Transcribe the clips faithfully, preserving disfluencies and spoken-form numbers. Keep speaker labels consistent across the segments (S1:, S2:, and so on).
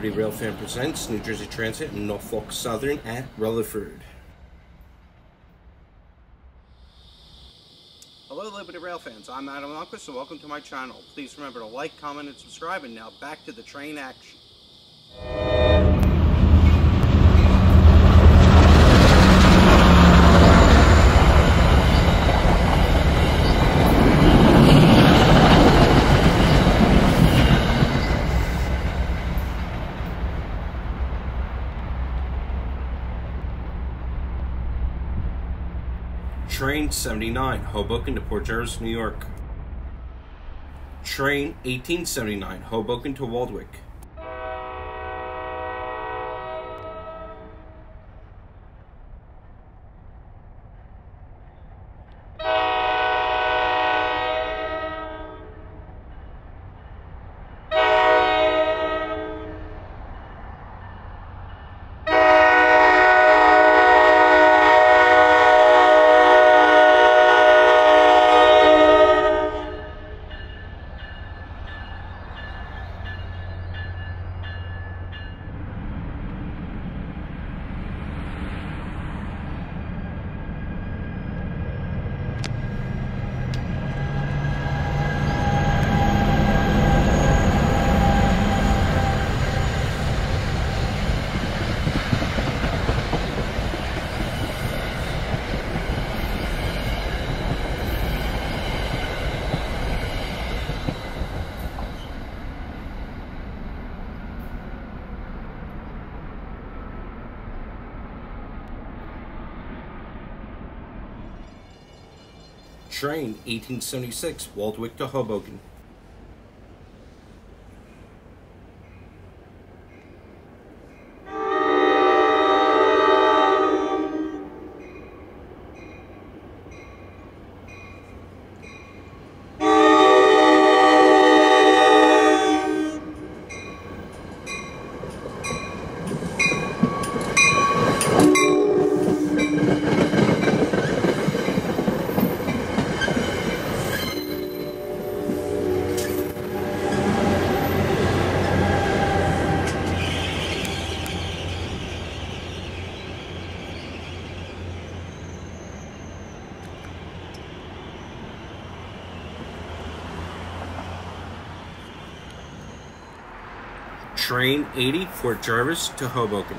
S1: Liberty Railfan presents New Jersey Transit and Norfolk Southern at Rutherford. Hello Liberty Rail fans, I'm Adam Lundquist and welcome to my channel. Please remember to like, comment, and subscribe, and now back to the train action. Train seventy-nine, Hoboken to Port Jervis, New York. Train eighteen seventy-nine, Hoboken to Waldwick. Train eighteen seventy-six, Waldwick to Hoboken. Train eighty, Port Jervis to Hoboken.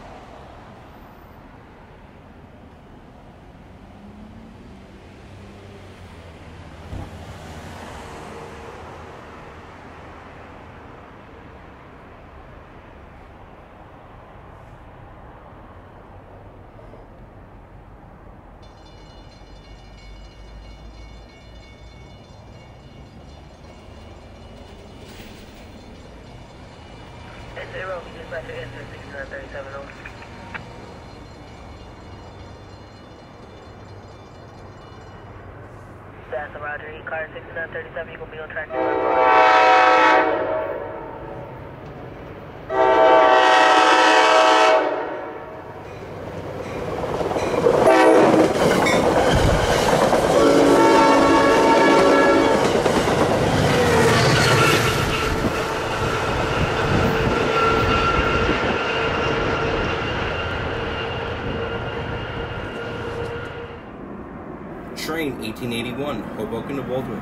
S2: Zero, we just left to enter sixty-nine thirty-seven over. That's a Roger, he car sixty-nine thirty-seven, you're gonna be on track to
S1: Train eighteen eighty-one, Hoboken to Waldwick.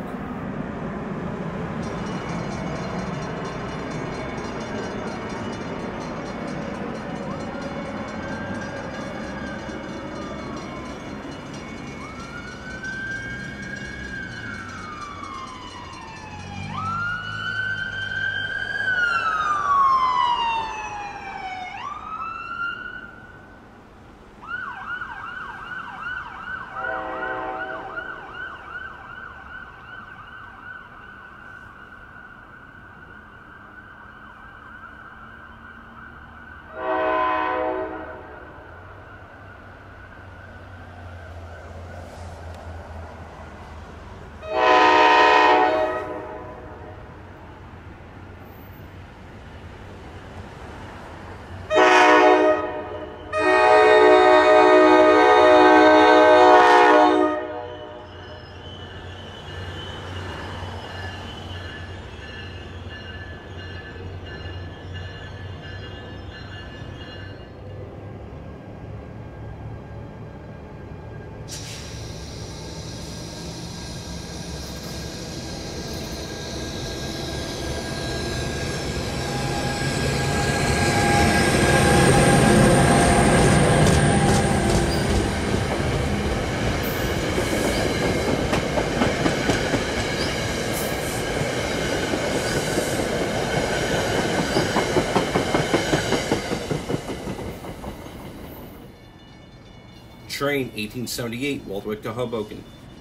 S1: Train eighteen seventy-eight, Waldwick to Hoboken.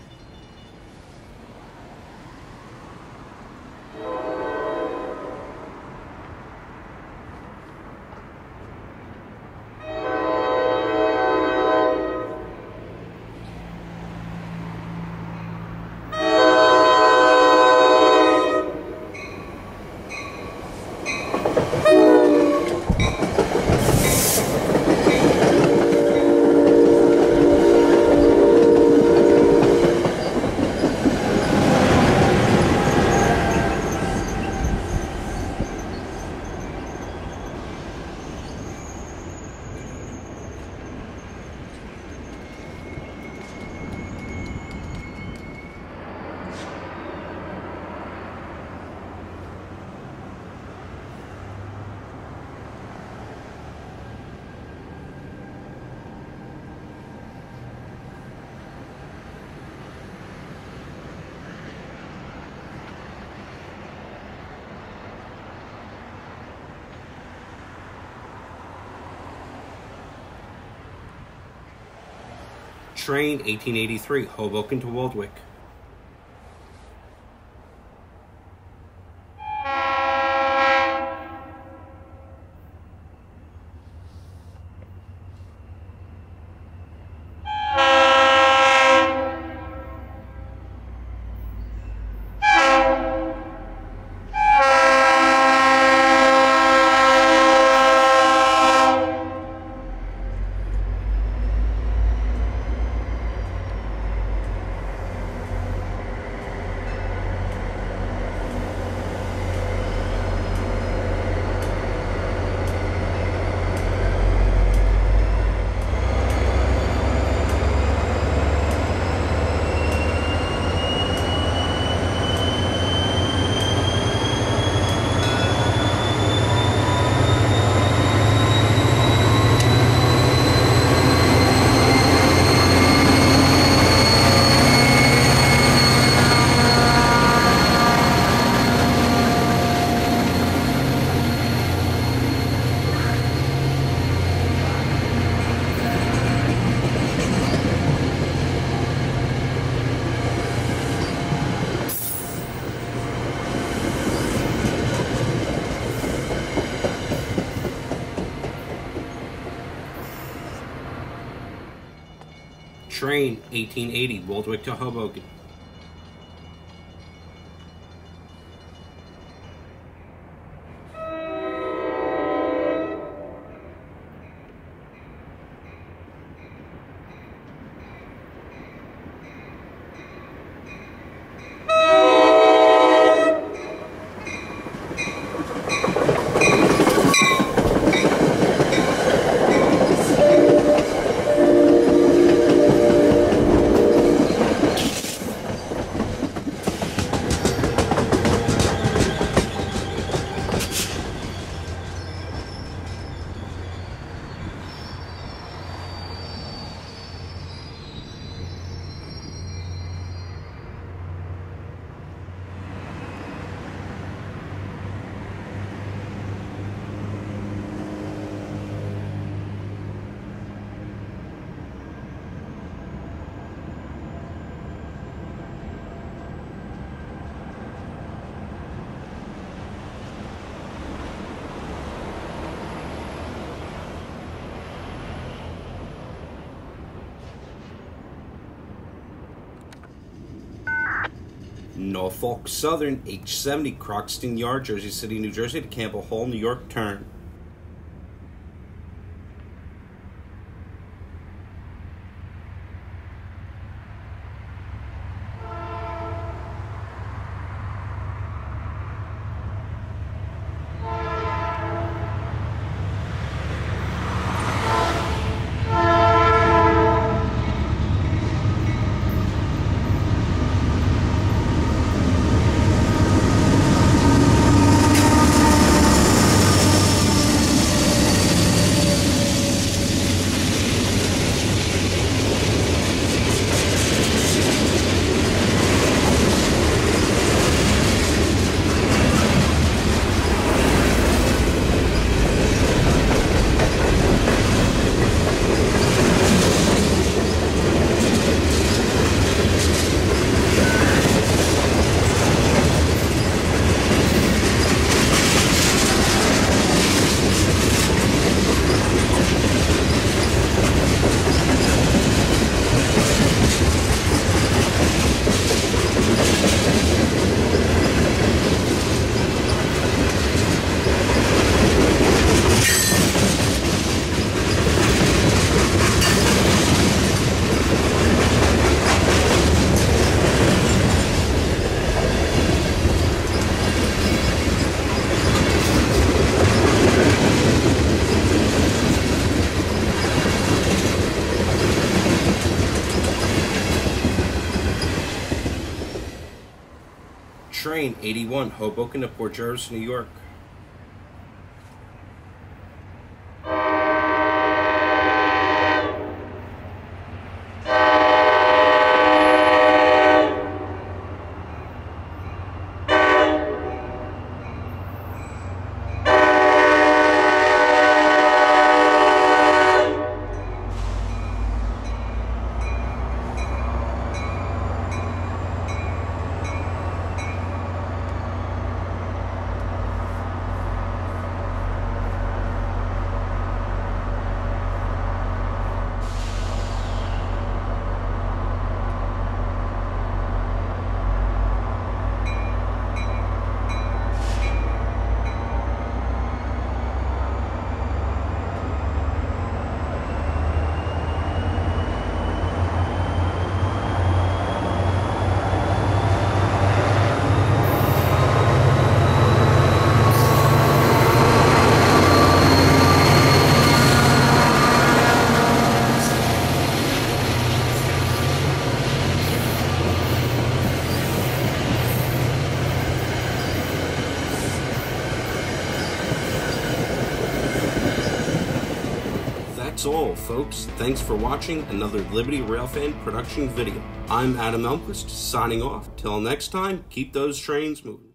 S1: Train eighteen eighty-three, Hoboken to Waldwick. Train eighteen eighty, Waldwick to Hoboken. Norfolk Southern H seventy, Croxton Yard, Jersey City, New Jersey to Campbell Hall, New York, turn. train eighty-one, Hoboken to Port Jervis, New York. That's all, folks. Thanks for watching another Liberty Railfan production video. I'm Adam Elmquist, signing off. Till next time, keep those trains moving.